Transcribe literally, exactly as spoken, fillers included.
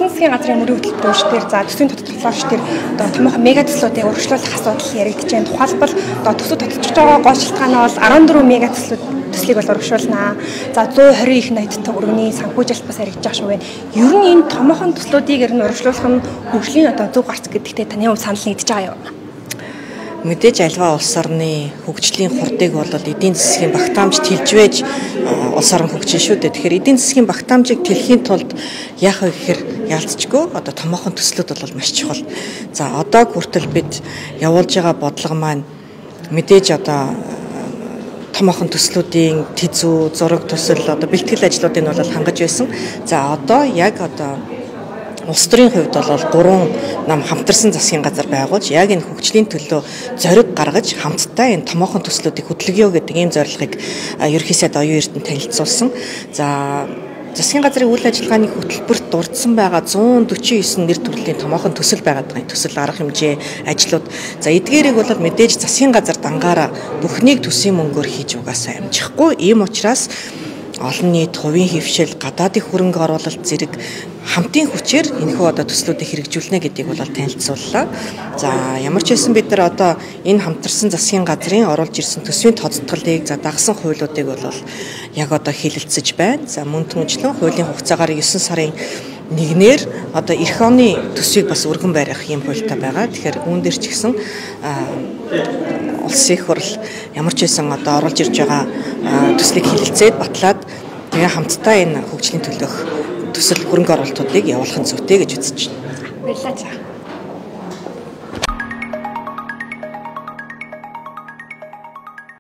Хамтарсан засгийн газрын мөрийн хөтөлбөрөөр дээр за төсвийн тодтолцоогч дээр одоо томоохон мега төслүүдийг урагшлуулах асуудал яригдж байна. Тухайлбал одоо төсөв тодтолцож байгаа гол шалтгаан нь бол арван дөрвөн мега төслүүд төслийг бол урагшуулнаа. За one twenty их найд төгрөгийн санхүүжилт бас яригдж байгаа шүү байна. Ер нь энэ томоохон төслүүдийг ер нь урагшлуулах нь хөгжлийн одоо зөв гарц гэдэгтээ таны хувьд санал нэгдэж байгаа юу? Мэдээж альва улс орны хөгжлийн хурдыг бол эдийн засгийн багтаамж тэлжвэж улс орон хөгжин шүү дээ. Тэгэхээр эдийн засгийн багтаамжийг тэлхийн тулд яах вэ гэхээр ялцчгүй одоо томоохон төслүүд бол маш чухал. За одоо хүртэл бид явуулж байгаа бодлого маань мэдээж одоо томоохон төслүүдийн тэзүү, зураг төсөл одоо бэлтгэл ажлуудыг нь бол хангаж байсан. За одоо яг одоо улс төрийн хувьд бол гурван нам хамтарсан засгийн газар байгуулж яг энэ хөгжлийн төлөө зориг гаргаж хамтдаа энэ томоохон төслүүдийг хөдөлгөё гэдэг ийм зорилгыг ерөнхий сайд оюун эрдэнэ танилцуулсан. За засгийн газрын үйл ажиллагааны хөтөлбөрт дурдсан байгаа one forty-nine нэр төрлийн томоохон төсөл байгаад байгаа. Төсөл арга хэмжээ ажлууд. За эдгээрийг бол мэдээж засгийн газар дангаараа бүхнийг төсвийн мөнгөөр хийж угаасаа амжихгүй. Ийм учраас олон нийт хувийн хөвшил, гадаадын хөрөнгө оруулалт зэрэг хамтын хүчээр энэхүү одоо төслүүдийг хэрэгжүүлнэ гэдгийг бол танилцууллаа. За ямар ч байсан бид нар одоо энэ хамтарсан засгийн газрын оруулж ирсэн төсвийн тооцоололыг за дагсан хуулиудыг бол яг одоо хилэлцэж байна. За мөн түнчлэн хуулийн хугацаагаар nine сарын нэгнээр одоо эх оны төсвийг бас өргөн барих юм хуультай байгаа. Тэгэхээр үүн дээр ч гэсэн улсын их хурл ямар ч байсан одоо оруулж ирж байгаа төслийг хилэлцээд батлаад тэгээ хамтдаа энэ хөгжлийн төлөөх төсөл хөрөнгө оруулалтуудыг явуулах нь зүйтэй гэж үзэж байна. Баярлалаа.